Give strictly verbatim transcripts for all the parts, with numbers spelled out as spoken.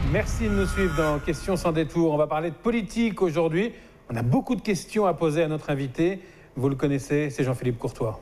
Merci de nous suivre dans Questions sans détour. On va parler de politique aujourd'hui. On a beaucoup de questions à poser à notre invité. Vous le connaissez, c'est Jean-Philippe Courtois.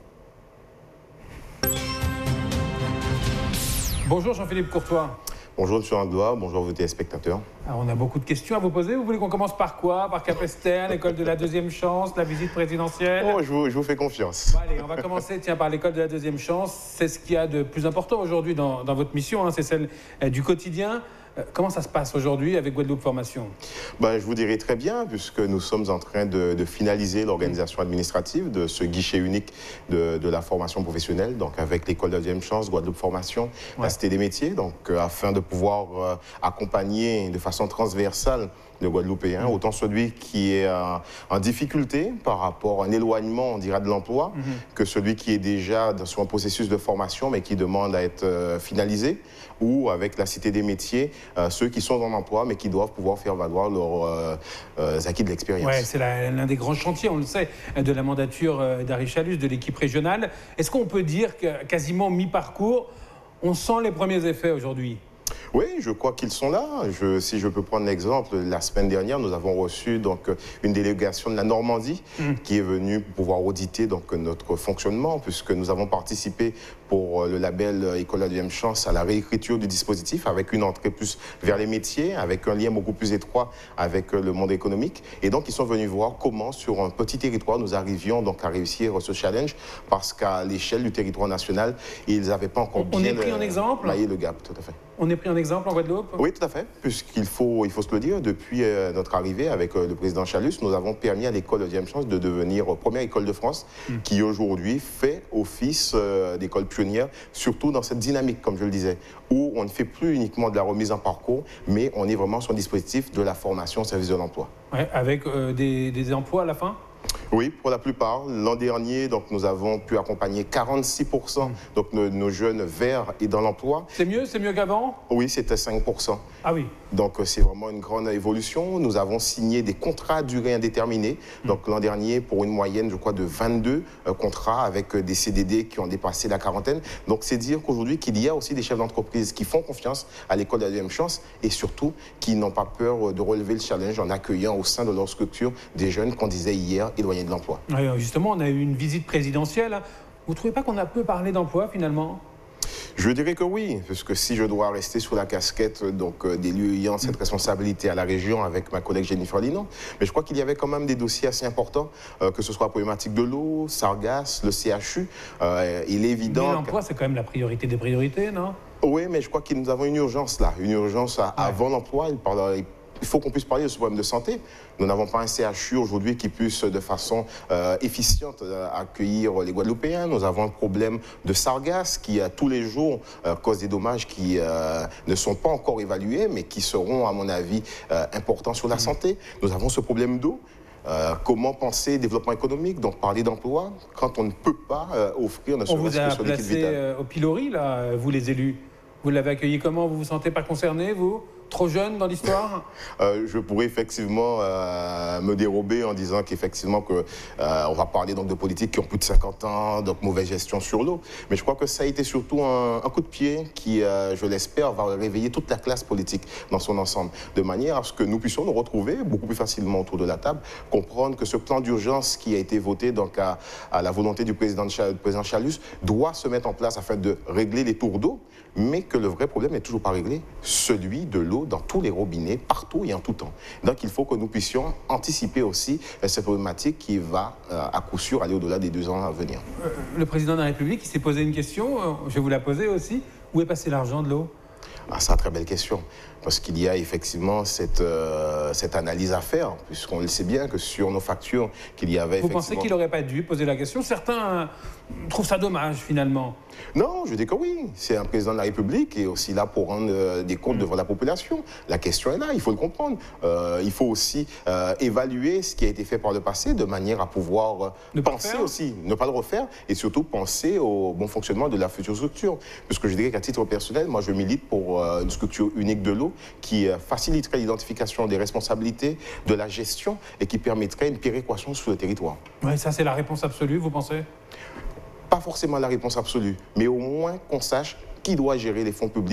Bonjour Jean-Philippe Courtois. Bonjour M. Anglois, bonjour vos téléspectateurs. Alors, on a beaucoup de questions à vous poser. Vous voulez qu'on commence par quoi? Par Capesterre, l'école de la deuxième chance, la visite présidentielle? Oh, je, vous, je vous fais confiance. Bon, allez, on va commencer tiens, par l'école de la deuxième chance. C'est ce qu'il y a de plus important aujourd'hui dans, dans votre mission, hein, c'est celle euh, du quotidien. Euh, comment ça se passe aujourd'hui avec Guadeloupe Formation? Ben, je vous dirai très bien, puisque nous sommes en train de, de finaliser l'organisation administrative de ce guichet unique de, de la formation professionnelle, donc avec l'école de la deuxième chance, Guadeloupe Formation, ouais. La Cité des métiers, donc euh, afin de pouvoir euh, accompagner de façon transversale le Guadeloupéen, autant celui qui est euh, en difficulté par rapport à un éloignement, on dira, de l'emploi, mm-hmm. que celui qui est déjà dans son processus de formation, mais qui demande à être euh, finalisé, ou avec la Cité des métiers, euh, ceux qui sont en emploi, mais qui doivent pouvoir faire valoir leurs euh, euh, acquis de l'expérience. Ouais, c'est l'un des grands chantiers, on le sait, de la mandature d'Harry Chalus, de l'équipe régionale. Est-ce qu'on peut dire que quasiment mi-parcours, on sent les premiers effets aujourd'hui? Oui, je crois qu'ils sont là. Je, si je peux prendre l'exemple, la semaine dernière, nous avons reçu donc, une délégation de la Normandie mmh. qui est venue pouvoir auditer donc, notre fonctionnement, puisque nous avons participé pour le label École de la deuxième chance à la réécriture du dispositif, avec une entrée plus vers les métiers, avec un lien beaucoup plus étroit avec le monde économique. Et donc, ils sont venus voir comment, sur un petit territoire, nous arrivions donc, à réussir ce challenge, parce qu'à l'échelle du territoire national, ils n'avaient pas encore on bien est pris en exemple. maillé le gap. Tout à fait. On est pris en exemple en Guadeloupe? Oui, tout à fait, puisqu'il faut, il faut se le dire, depuis euh, notre arrivée avec euh, le président Chalus, nous avons permis à l'école de deuxième chance de devenir euh, première école de France, mmh. qui aujourd'hui fait office euh, d'école pionnière, surtout dans cette dynamique, comme je le disais, où on ne fait plus uniquement de la remise en parcours, mais on est vraiment sur un dispositif de la formation au service de l'emploi. Ouais, avec euh, des, des emplois à la fin? Oui, pour la plupart. L'an dernier, donc, nous avons pu accompagner quarante-six pour cent donc, nos, nos jeunes vers et dans l'emploi. C'est mieux, c'est mieux qu'avant? Oui, c'était cinq pour cent. Ah oui. Donc, c'est vraiment une grande évolution. Nous avons signé des contrats à durée indéterminée. Mmh. Donc, l'an dernier, pour une moyenne, je crois, de vingt-deux euh, contrats avec euh, des C D D qui ont dépassé la quarantaine. Donc, c'est dire qu'aujourd'hui, qu'il y a aussi des chefs d'entreprise qui font confiance à l'école de la deuxième chance et surtout qui n'ont pas peur de relever le challenge en accueillant au sein de leur structure des jeunes qu'on disait hier éloignés de l'emploi. Oui, justement, on a eu une visite présidentielle. Vous ne trouvez pas qu'on a peu parlé d'emploi, finalement? Je dirais que oui, parce que si je dois rester sous la casquette donc, d'élu ayant cette responsabilité à la région avec ma collègue Jennifer Linon, mais je crois qu'il y avait quand même des dossiers assez importants, euh, que ce soit la problématique de l'eau, Sargasses, le C H U. Euh, il est évident. Mais l'emploi, c'est quand même la priorité des priorités, non? Oui, mais je crois que nous avons une urgence là, une urgence à, ouais. avant l'emploi. Il parle, Il faut qu'on puisse parler de ce problème de santé. Nous n'avons pas un C H U aujourd'hui qui puisse de façon euh, efficiente euh, accueillir les Guadeloupéens. Nous avons un problème de sargasses qui, euh, tous les jours, euh, cause des dommages qui euh, ne sont pas encore évalués, mais qui seront, à mon avis, euh, importants sur la mmh. santé. Nous avons ce problème d'eau. Euh, comment penser développement économique, donc parler d'emploi, quand on ne peut pas euh, offrir ne serait-ce que sur l'équipe vitale. On vous a placé au pilori, là, vous les élus. Vous l'avez accueilli comment? Vous vous sentez pas concerné, vous? Trop jeune dans l'histoire? euh, Je pourrais effectivement euh, me dérober en disant qu'effectivement que, euh, on va parler donc de politiques qui ont plus de cinquante ans, donc mauvaise gestion sur l'eau. Mais je crois que ça a été surtout un, un coup de pied qui, euh, je l'espère, va réveiller toute la classe politique dans son ensemble, de manière à ce que nous puissions nous retrouver beaucoup plus facilement autour de la table, comprendre que ce plan d'urgence qui a été voté donc à, à la volonté du président, de Chal, président Chalus doit se mettre en place afin de régler les tours d'eau, mais que le vrai problème n'est toujours pas réglé, celui de l'eau dans tous les robinets, partout et en tout temps. Donc il faut que nous puissions anticiper aussi euh, cette problématique qui va euh, à coup sûr aller au-delà des deux ans à venir. Euh, le président de la République, il s'est posé une question, euh, je vais vous la poser aussi. Où est passé l'argent de l'eau? Ah, c'est une très belle question, parce qu'il y a effectivement cette, euh, cette analyse à faire, puisqu'on le sait bien que sur nos factures, qu'il y avait Vous effectivement... pensez qu'il n'aurait pas dû poser la question? Certains euh, trouvent ça dommage, finalement. Non, je dis que oui. C'est un président de la République qui est aussi là pour rendre euh, des comptes mmh. devant la population. La question est là, il faut le comprendre. Euh, il faut aussi euh, évaluer ce qui a été fait par le passé de manière à pouvoir euh, penser aussi, ne pas le refaire, et surtout penser au bon fonctionnement de la future structure. Parce que je dirais qu'à titre personnel, moi je milite pour euh, une structure unique de l'eau qui euh, faciliterait l'identification des responsabilités, de la gestion et qui permettrait une péréquation sur le territoire. Oui, ça c'est la réponse absolue, vous pensez? Pas forcément la réponse absolue, mais au moins qu'on sache qui doit gérer les fonds publics,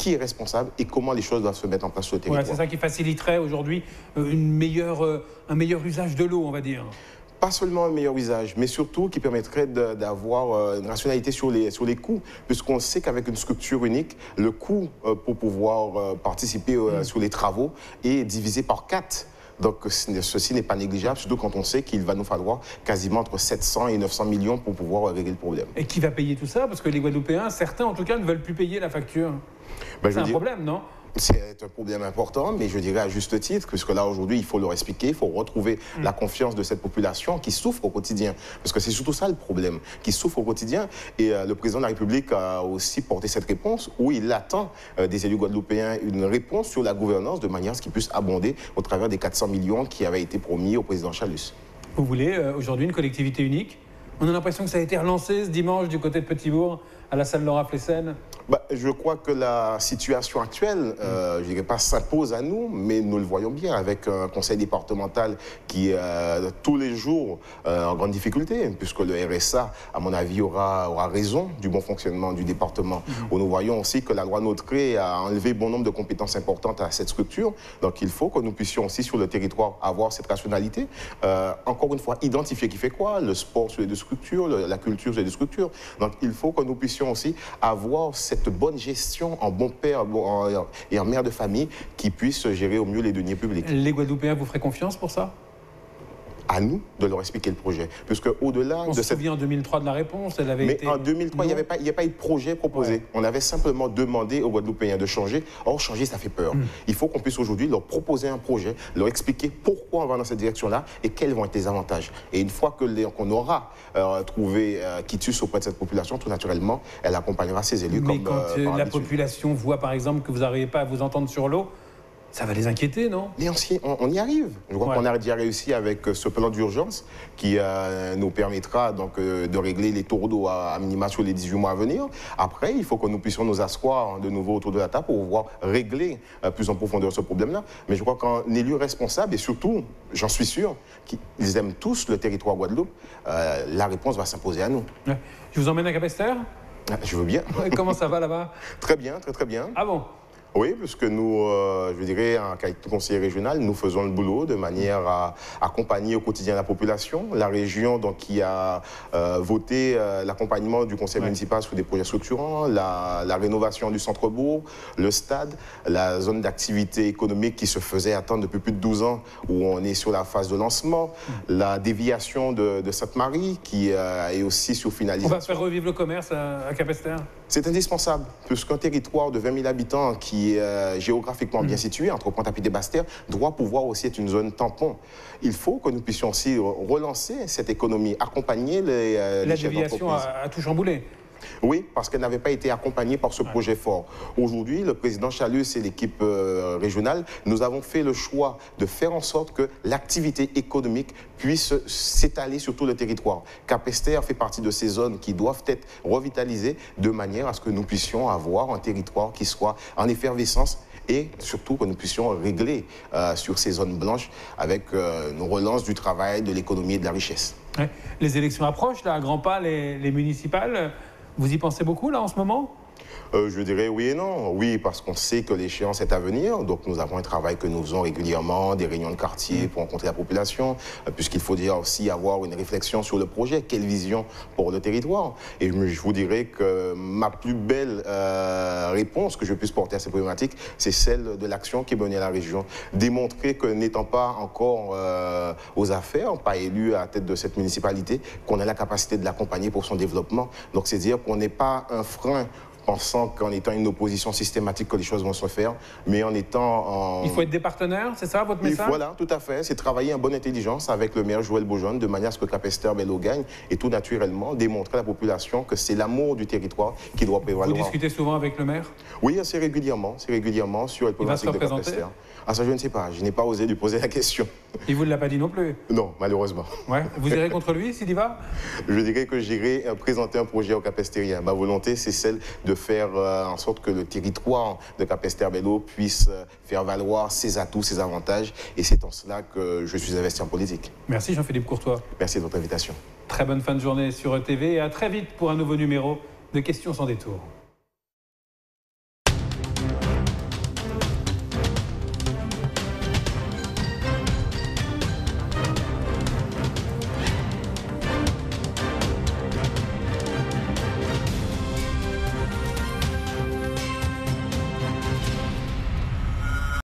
qui est responsable et comment les choses doivent se mettre en place sur le territoire. Ouais, c'est ça qui faciliterait aujourd'hui une meilleure, euh, un meilleur usage de l'eau, on va dire. Pas seulement un meilleur usage, mais surtout qui permettrait d'avoir une rationalité sur les, sur les coûts, puisqu'on sait qu'avec une structure unique, le coût euh, pour pouvoir euh, participer euh, mmh. sur les travaux est divisé par quatre. Donc ceci n'est pas négligeable, surtout quand on sait qu'il va nous falloir quasiment entre sept cents et neuf cents millions pour pouvoir régler le problème. Et qui va payer tout ça? Parce que les Guadeloupéens, certains en tout cas, ne veulent plus payer la facture. Ben, c'est un dire... problème, non? C'est un problème important, mais je dirais à juste titre, puisque là, aujourd'hui, il faut leur expliquer, il faut retrouver mmh. la confiance de cette population qui souffre au quotidien. Parce que c'est surtout ça le problème, qui souffre au quotidien. Et euh, le président de la République a aussi porté cette réponse, où il attend euh, des élus guadeloupéens une réponse sur la gouvernance, de manière à ce qu'ils puissent abonder au travers des quatre cents millions qui avaient été promis au président Chalus. Vous voulez euh, aujourd'hui une collectivité unique? On a l'impression que ça a été relancé ce dimanche du côté de Petit-Bourg, à la salle Laura Flessel. Bah, je crois que la situation actuelle, euh, je ne dirais pas s'impose à nous, mais nous le voyons bien avec un conseil départemental qui est euh, tous les jours euh, en grande difficulté, puisque le R S A, à mon avis, aura, aura raison du bon fonctionnement du département. Mm-hmm. Où nous voyons aussi que la loi Notre a enlevé bon nombre de compétences importantes à cette structure. Donc il faut que nous puissions aussi sur le territoire avoir cette rationalité. Euh, encore une fois, identifier qui fait quoi, le sport sur les deux structures, le, la culture sur les deux structures. Donc il faut que nous puissions aussi avoir cette bonne gestion en bon père bon, en, et en mère de famille qui puisse gérer au mieux les deniers publics. Les Guadeloupéens vous feraient confiance pour ça? À nous de leur expliquer le projet. Puisque au-delà de cette... se souvient en deux mille trois de la réponse, elle avait Mais été... en deux mille trois, il n'y avait pas, il n'y a pas eu de projet proposé. Ouais. On avait simplement demandé aux Guadeloupéens de changer. Or, changer, ça fait peur. Mm. Il faut qu'on puisse aujourd'hui leur proposer un projet, leur expliquer pourquoi on va dans cette direction-là et quels vont être les avantages. Et une fois que les, qu'on aura euh, trouvé euh, quitus auprès de cette population, tout naturellement, elle accompagnera ses élus. Mais comme quand euh, euh, la population voit, par exemple, que vous n'arrivez pas à vous entendre sur l'eau, ça va les inquiéter, non? Mais on, on, on y arrive. Je crois ouais. qu'on a déjà réussi avec ce plan d'urgence qui euh, nous permettra donc, euh, de régler les taux d'eau à, à minima sur les dix-huit mois à venir. Après, il faut que nous puissions nous asseoir de nouveau autour de la table pour pouvoir régler euh, plus en profondeur ce problème-là. Mais je crois qu'un élu responsable, et surtout, j'en suis sûr, qu'ils aiment tous le territoire Guadeloupe, euh, la réponse va s'imposer à nous. Ouais. Je vous emmène à Capesterre? Je veux bien. Comment ça va là-bas? Très bien, très très bien. Ah bon? Oui, puisque nous, euh, je dirais, en qualité de conseiller régional, nous faisons le boulot de manière à accompagner au quotidien la population. La région donc, qui a euh, voté euh, l'accompagnement du conseil ouais. municipal sur des projets structurants, la, la rénovation du centre-bourg, le stade, la zone d'activité économique qui se faisait attendre depuis plus de douze ans, où on est sur la phase de lancement, mmh. la déviation de, de Sainte-Marie, qui euh, est aussi sur finalisation. On va faire revivre le commerce à, à Capesterre? C'est indispensable, puisqu'un territoire de vingt mille habitants qui est euh, géographiquement mmh. bien situé, entre Pointe-à-Pitre et Basse-Terre, doit pouvoir aussi être une zone tampon. Il faut que nous puissions aussi relancer cette économie, accompagner les, euh, La les chefs d'entreprise. déviation a, a tout chamboulé. Oui, parce qu'elle n'avait pas été accompagnée par ce ouais. projet fort. Aujourd'hui, le président Chalus et l'équipe euh, régionale, nous avons fait le choix de faire en sorte que l'activité économique puisse s'étaler sur tout le territoire. Capesterre fait partie de ces zones qui doivent être revitalisées de manière à ce que nous puissions avoir un territoire qui soit en effervescence et surtout que nous puissions régler euh, sur ces zones blanches avec euh, une relance du travail, de l'économie et de la richesse. Ouais. Les élections approchent, là, à grands pas, les, les municipales. Vous y pensez beaucoup, là, en ce moment? Euh, je dirais oui et non. Oui, parce qu'on sait que l'échéance est à venir. Donc, nous avons un travail que nous faisons régulièrement, des réunions de quartier pour rencontrer la population, euh, puisqu'il faut déjà aussi avoir une réflexion sur le projet. Quelle vision pour le territoire? Et je, je vous dirais que ma plus belle euh, réponse que je puisse porter à ces problématiques, c'est celle de l'action qui est menée à la région. Démontrer que n'étant pas encore euh, aux affaires, pas élu à la tête de cette municipalité, qu'on a la capacité de l'accompagner pour son développement. Donc, c'est dire qu'on n'est pas un frein pensant qu'en étant une opposition systématique que les choses vont se faire, mais en étant... En... Il faut être des partenaires, c'est ça votre message? Voilà, tout à fait. C'est travailler en bonne intelligence avec le maire Joël Beaujeune, de manière à ce que Capesterre-Belle-Eau gagne, et tout naturellement démontrer à la population que c'est l'amour du territoire qui doit prévaloir. Vous discutez souvent avec le maire? Oui, assez régulièrement, c'est régulièrement sur le problématique de Capesterre. Ah ça, je ne sais pas, je n'ai pas osé lui poser la question. Il vous l'a pas dit non plus? Non, malheureusement. Ouais. Vous irez contre lui s'il y va? Je dirais que j'irai présenter un projet aux Capestériens. Ma volonté, c'est celle de faire euh, en sorte que le territoire de Capesterre-Belle-Eau puisse euh, faire valoir ses atouts, ses avantages. Et c'est en cela que je suis investi en politique. Merci Jean-Philippe Courtois. Merci de votre invitation. Très bonne fin de journée sur E T V et à très vite pour un nouveau numéro de Questions sans détour.